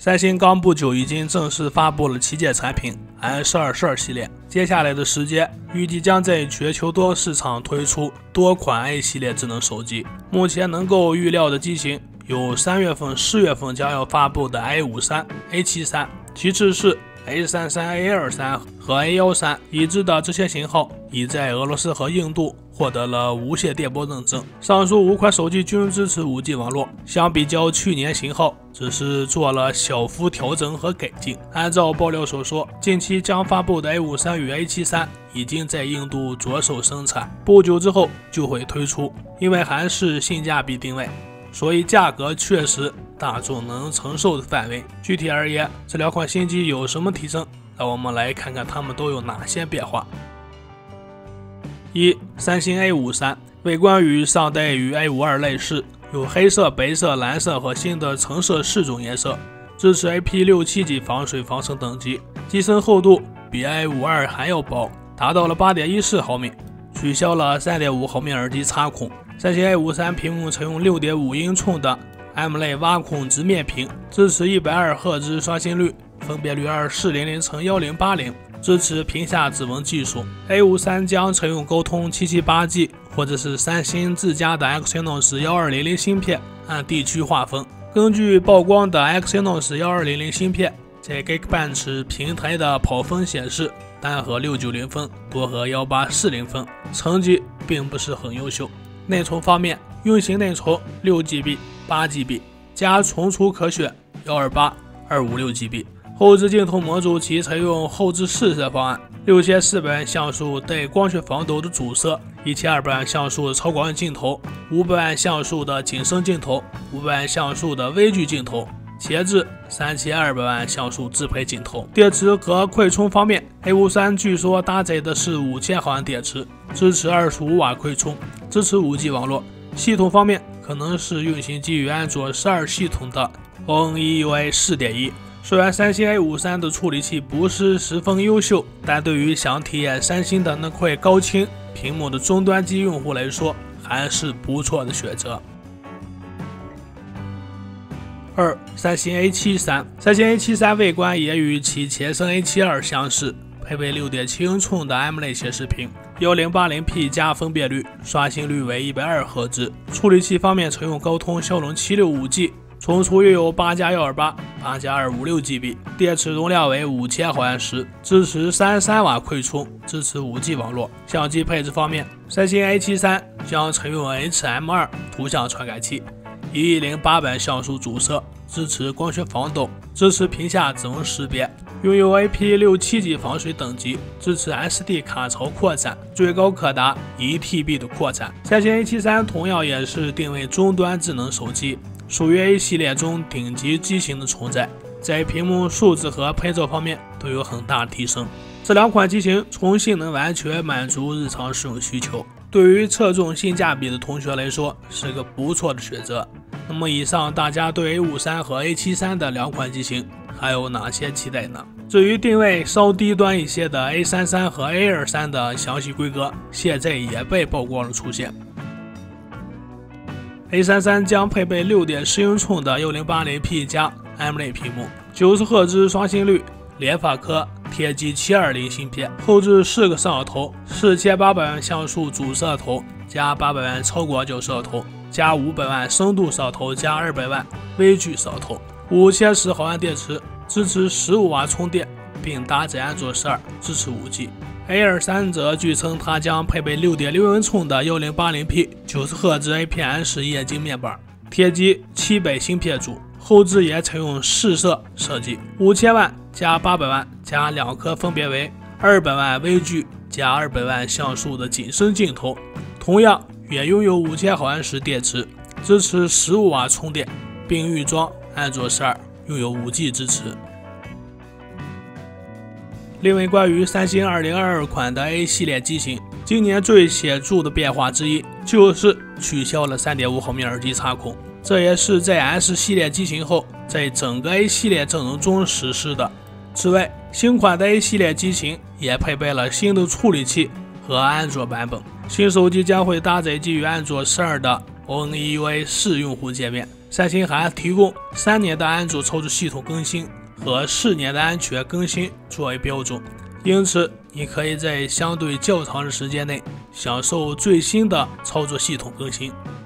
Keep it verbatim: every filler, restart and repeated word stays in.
三星刚不久已经正式发布了旗舰产品 M 十二十二 系列，接下来的时间预计将在全球多个市场推出多款 A 系列智能手机。目前能够预料的机型有三月份、四月份将要发布的 A 五十三、A 七十三，其次是 A 三十三、A 二十三 和 A 十三，已知的这些型号已在俄罗斯和印度获得了无线电波认证。上述五款手机均支持 五 G 网络，相比较去年型号只是做了小幅调整和改进。按照爆料所说，近期将发布的 A 五十三 与 A 七十三已经在印度着手生产，不久之后就会推出。因为还是性价比定位，所以价格确实大众能承受的范围。具体而言，这两款新机有什么提升？让我们来看看它们都有哪些变化。一、三星 A 五十三 外观与上代与 A 五十二 类似，有黑色、白色、蓝色和新的橙色四种颜色，支持 I P 六七 级防水防尘等级，机身厚度比 A 五十二 还要薄，达到了 八点一四毫米，取消了 三点五毫米耳机插孔。三星 A 五十三 屏幕采用 六点五英寸的 AMOLED 挖孔直面屏，支持一百二十赫兹刷新率，分辨率二四零零乘一零八零，支持屏下指纹技术。A 五十三 将采用高通 七七八 G 或者是三星自家的 Exynos 一二零零芯片，按地区划分。根据曝光的 Exynos 一二零零芯片，在 Geekbench 平台的跑分显示，单核六百九十分，多核一八四零分，成绩并不是很优秀。内存方面，运行内存 六 G B、八 G B， 加存储可选一二八、二五六 G B。后置镜头模组其采用后置四摄方案，六千四百万像素带光学防抖的主摄，一千二百万像素的超广角镜头，五百万像素的景深镜头，五百万像素的微距镜头，前置三千二百万像素自拍镜头。电池和快充方面， A 五十三 据说搭载的是五千毫安电池，支持二十五瓦快充，支持 五 G 网络。系统方面，可能是运行基于安卓十二系统的 O N E U I 四点一。虽然三星 A 五十三 的处理器不是十分优秀，但对于想体验三星的那块高清屏幕的终端机用户来说，还是不错的选择。二、三星 A 七十三 三星 A 七十三 外观也与其前身 A 七十二 相似，配备 六点七英寸的 AMOLED 显示屏， 一零八零 P 加分辨率，刷新率为一百二十赫兹。处理器方面采用高通骁龙七六五 G， 存储约有八加一二八、八加二五六 G B， 电池容量为五千毫安时，支持三十三瓦快充，支持 五 G 网络。相机配置方面，三星 A 七十三 将采用 H M 二 图像传感器，一零八百像素主摄，支持光学防抖，支持屏下指纹识别，拥有 I P 六七 级防水等级，支持 S D 卡槽扩展，最高可达 一 T B 的扩展。三星 A 七十三 同样也是定位终端智能手机，属于 A 系列中顶级机型的存在，在屏幕素质和拍照方面都有很大提升。这两款机型从性能完全满足日常使用需求，对于侧重性价比的同学来说是个不错的选择。那么以上大家对 A 五十三 和 A 七十三 的两款机型还有哪些期待呢？至于定位稍低端一些的 A 三十三 和 A 二十三 的详细规格，现在也被曝光了出现。A 三十三 将配备 六点四英寸的 一零八零 P 加 AMOLED 屏幕， 九十赫兹刷新率，联发科天玑七二零芯片，后置四个摄像头，四千八百万像素主摄头加八百万超广角摄头加五百万深度摄头加二百万微距摄头，五千十毫安电池，支持十五瓦充电，并搭载安卓十二，支持 五 G。 A 二十三 则据称它将配备 六点六英寸的 一零八零 P 九十赫兹 I P S 液晶面板，天玑七百芯片组，后置也采用四摄设计，五千万加八百万加两颗分别为二百万微距加二百万像素的景深镜头，同样也拥有五千毫安时电池，支持十五瓦充电，并预装安卓十二，拥有 五 G 支持。另外，关于三星二零二二款的 A 系列机型，今年最显著的变化之一就是取消了 三点五毫米耳机插孔，这也是在 S 系列机型后在整个 A 系列阵容中实施的。此外，新款的 A 系列机型也配备了新的处理器和安卓版本，新手机将会搭载基于安卓十二的 O N E U I 试用户界面。三星还提供三年的安卓操作系统更新和四年的安全更新作为标准，因此你可以在相对较长的时间内享受最新的操作系统更新。